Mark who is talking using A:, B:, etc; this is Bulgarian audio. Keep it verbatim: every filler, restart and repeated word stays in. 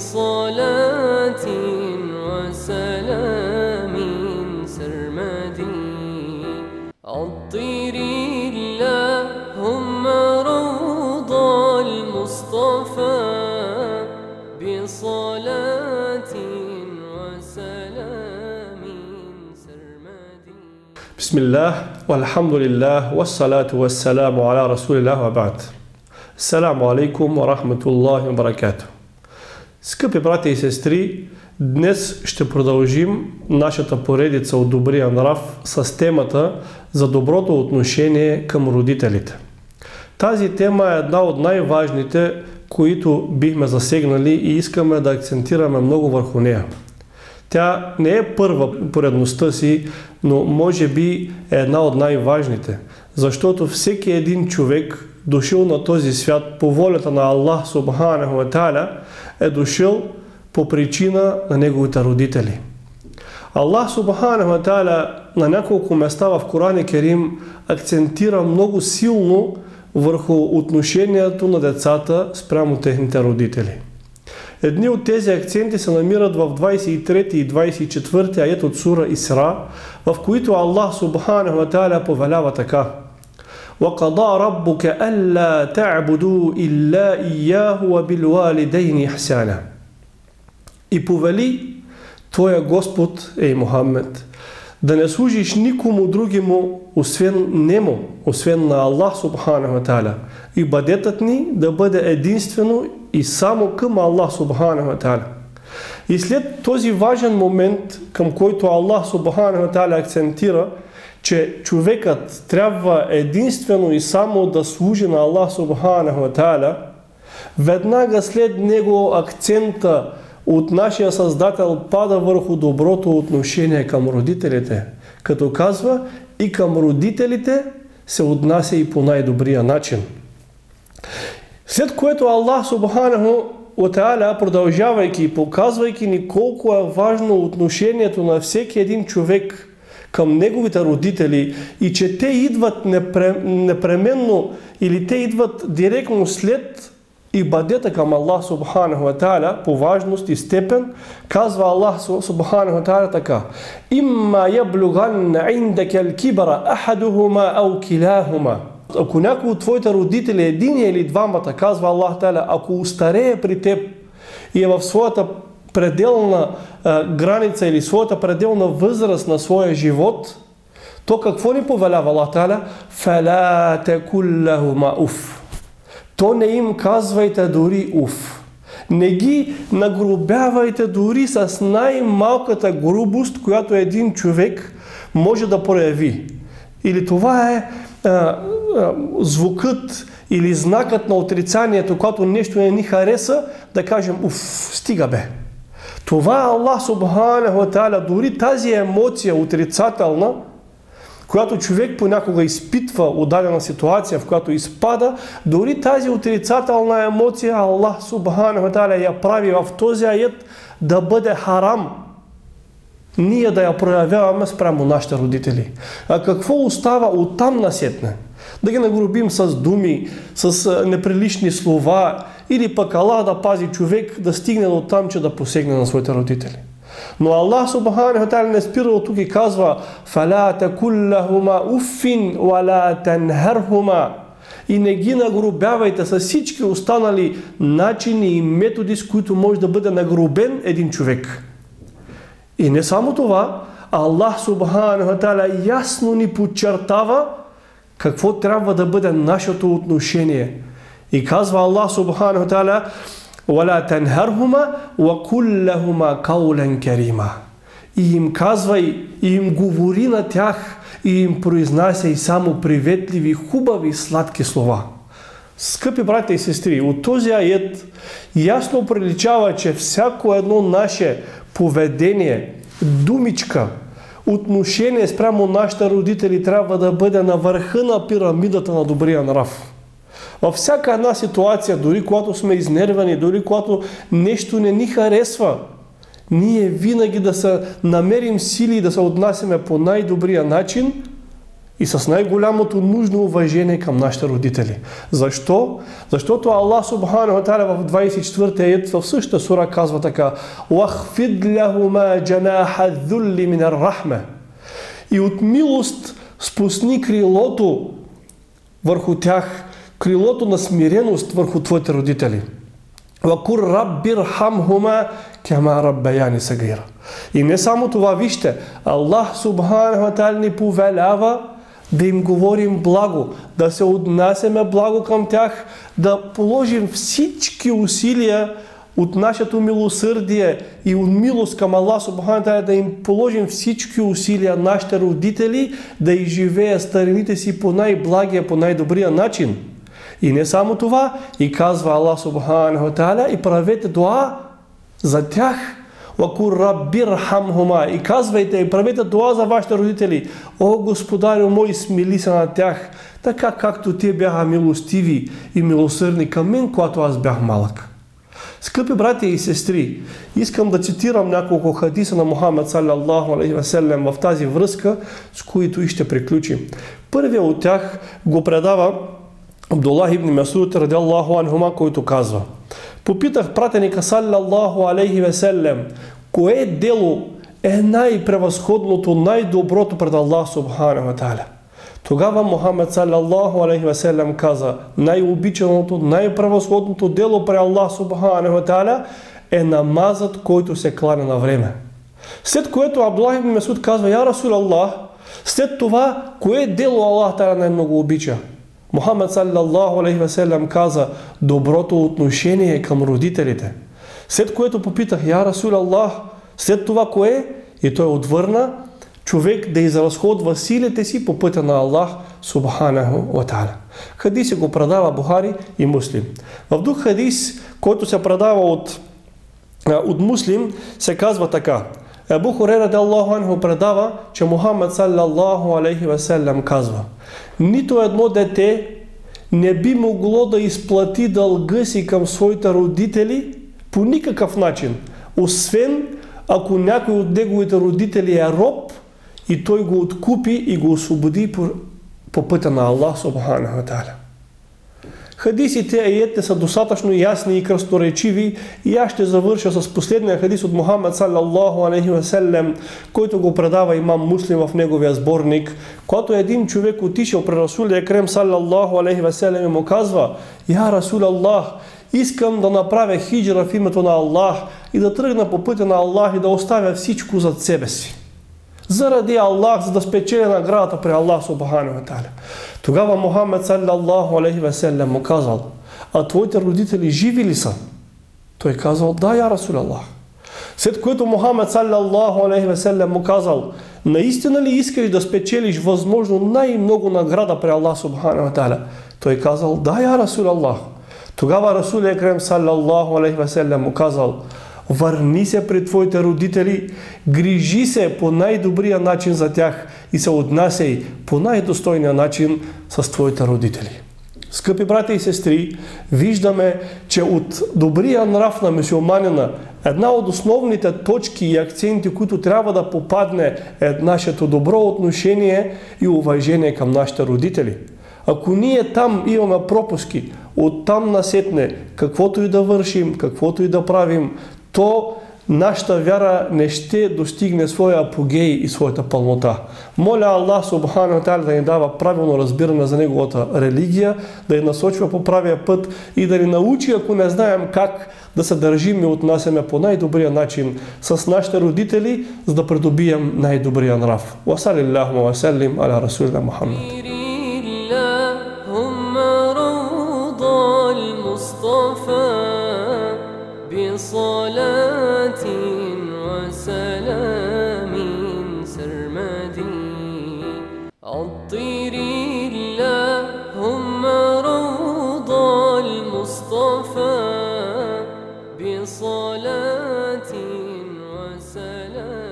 A: بصلاة وسلام سرمدي عطر اللهم روض المصطفى بصلاة وسلام سرمدي.
B: بسم الله والحمد لله والصلاة والسلام على رسول الله وبعد. Assalamu alaikum wa rahmatullahi wa barakatuh. Скъпи братя и сестри, днес ще продължим нашата поредица от добрия нрав с темата за доброто отношение към родителите. Тази тема е една от най-важните, които бихме засегнали и искаме да акцентираме много върху нея. Тя не е първа поредността си, но може би е една от най-важните, защото всеки един човек, дошъл на този свят по волята на Аллах Субханаху ва Тааля, е дошъл по причина на неговите родители. Аллах Субханаху ва Тааля на няколко места в Коран Керим акцентира много силно върху отношението на децата спрямо техните родители. Едни от тези акценти се намират в двадесет и трети и двадесет и четвърти аят от сура Исра, в които Аллах Субханаху ва Тааля повелява така: وَقَضَى رَبُّكَ أَلَّا تَعْبُدُوا إِلَّا إِيَّاهُ وَبِالْوَالِدَيْنِ إِحْسَانًا. И повели твоя Господ, ей Мухаммед, да не служиш никому другиму, освен нему, освен на Аллах Субханаху ва Тааля. Ибадетът ни да бъде единствено и само към Аллах Субханаху ва Тааля. И след този важен момент, към който Аллах Субханаху ва Тааля акцентира, че човекът трябва единствено и само да служи на Аллах Субханаху ва Тааля, веднага след него акцента от нашия Създател пада върху доброто отношение към родителите, като казва: и към родителите се отнася и по най-добрия начин. След което Аллах Субханаху ва Тааля, продължавайки и показвайки ни колко е важно отношението на всеки един човек към неговите родители и че те идват непременно или те идват директно след ибадета към Аллах Субханаху ва Тааля по важност и степен, казва Аллах Субханаху ва Тааля така: имма яблуганна индека ал-кибара ахадухума ау килахума. Ако някой от твоите родители, един или двамата, казва Аллах Тааля, ако устарее при теб и е в своята пределна а, граница или своята пределна възраст на своя живот, то какво ни повелява Аллах Тааля? Фала текул лахума уф. То не им казвайте дори уф. Не ги нагрубявайте дори с най-малката грубост, която един човек може да прояви. Или това е а, а, звукът или знакът на отрицанието, когато нещо не ни хареса, да кажем уф, стига бе. Това Аллах Субханаху ва Тааля, дори тази емоция отрицателна, която човек понякога изпитва от дадена ситуация, в която изпада, дори тази отрицателна емоция Аллах Субханаху ва Тааля я прави в този аят да бъде харам ние да я проявяваме спрямо нашите родители. А какво остава оттам насетне? Да ги нагрубим с думи, с неприлични слова, или пък Аллах да пази човек да стигне до там, че да посегне на своите родители. Но Аллах Субханаху ва Тааля не спира от тук и казва: фала текул лахума уффин вала танхархума. И не ги нагрубявайте с всички останали начини и методи, с които може да бъде нагрубен един човек. И не само това, Аллах Субханаху ва Тааля ясно ни подчертава какво трябва да бъде нашето отношение. И казва Аллах Субханаху ва Тааля: وَلَا تَنْهَرْهُمَا وَقُلْ لَهُمَا قَوْلًا كَرِيمًا. И им казвай, и им говори на тях, и им произнасяй само приветливи, хубави, сладки слова. Скъпи братя и сестри, от този аят ясно приличава, че всяко едно наше поведение, думичка, отношение спрямо нашите родители трябва да бъде на върха на пирамидата на добрия нрав. Във всяка една ситуация, дори когато сме изнервени, дори когато нещо не ни харесва, ние винаги да се намерим сили и да се отнасяме по най-добрия начин и с най-голямото нужно уважение към нашите родители. Защо? Защото Аллах Субхану ва Та'аля в двадесет и четвърти аят в същата сура казва така: "Вахфид лахума джанаха dhulli min ar-rahma." И от милост спусни крилото върху тях, крилото на смиреност върху твоите родители. "Вакур раббирхамхума кама раббаяни сагира." И не само това, вижте, Аллах Субхану ва Та'аля ни повелява да им говорим благо, да се отнасяме благо към тях, да положим всички усилия от нашето милосърдие и от милост към Аллах Субхану ва Та'аля, да им положим всички усилия, нашите родители, да изживеят старините си по най-благия, по най-добрия начин. И не само това, и казва Аллах Субхану ва Та'аля: и правете дуа за тях. "Вакур раббирхамхума", и казвайте и правете дуа за вашите родители: "О Господарю мой, смили се на тях, така както те бяха милостиви и милосърдни към мен, когато аз бях малък." Скъпи братя и сестри, искам да цитирам няколко хадиса на Мухаммед саллаллаху алейхи ва саллям в тази връзка, с които и ще приключим. Първият от тях го предава Абдуллах ибн Масуд радиаллаху анхума, който казва: "Попитах пратеника саллаллаху алейхи ва саллям, кое дело е най-превъзходното, най-доброто пред Аллах Субхану ва Та'аля?" Тогава Мухаммед саллаллаху алейхи ва саллям каза: "Най-обичаното, най-превъзходното дело пред Аллах Субхану ва Та'аля е намазът, който се кланя на време." След което Абдуллах ибн Масуд казва: "Я Расул Аллах, след това кое дело Аллах Та'аля най-много обича?" Мухаммед саллаллаху алейхи ва саллям каза: "Доброто отношение към родителите." След което попитах: "Я Расул Аллах, след това кое?" И той отвърна: "Човек да изразходва силите си по пътя на Аллах Субханаху ва Та'аля." Хадис го предава Бухари и Муслим. В друг хадис, който се предава от, от Муслим, се казва така: Абу Хурейра радиаллаху анху предава, че Мухаммед саллаллаху алейхи ва саллям казва: "Нито едно дете не би могло да изплати дълга си към своите родители по никакъв начин, освен ако някой от неговите родители е роб и той го откупи и го освободи по, по пътя на Аллах Субхану ва Та'аля." Хадисите, аетите са достатъчно ясни и кръсторечиви, и аз ще завърша с последния хадис от Мухаммед саллаллаху алейхи ва саллям, който го предава имам Муслим в неговия сборник, когато един човек отишъл при Расул Екрем саллаллаху алейхи ва саллям и му казва: "Я Расул Аллах, искам да направя хиджра в името на Аллах и да тръгна по пътя на Аллах и да оставя всичко зад себе си заради Аллах, за да спечеля наградата при Аллах Субхану ва Та'аля." Тогава Мухаммед саллаллаху алейхи ва саллям му казал: "А твоите родители живи ли са?" Той казал: "Да, я Расул Аллах." След което Мухаммед саллаллаху алейхи ва саллям му казал: "Наистина ли искаш да спечелиш възможно най-много награда при Аллах Субхану ва Та'аля?" Той казал: "Да, я Расул Аллах." Тогава Расул Екрем саллаллаху алейхи ва саллям му казал: "Върни се при твоите родители, грижи се по най-добрия начин за тях и се отнасяй по най-достойния начин с твоите родители." Скъпи братя и сестри, виждаме, че от добрия нрав на мюсюлманина една от основните точки и акценти, които трябва да попадне, е нашето добро отношение и уважение към нашите родители. Ако ние там имаме пропуски, оттам насетне, каквото и да вършим, каквото и да правим, то нашата вяра не ще достигне своя апогей и своята пълнота. Моля Аллах Субхану ва Та'аля да ни дава правилно разбиране за неговата религия, да ни насочва по правия път и да ни научи, ако не знаем как, да се държим и отнасяме по най-добрия начин с нашите родители, за да придобием най-добрия нрав. Ва саллиллаху ва саллим аля Расулина Мухаммад.
A: بصلاة وسلام سرمدي عطر اللهم روض المصطفى بصلاة وسلام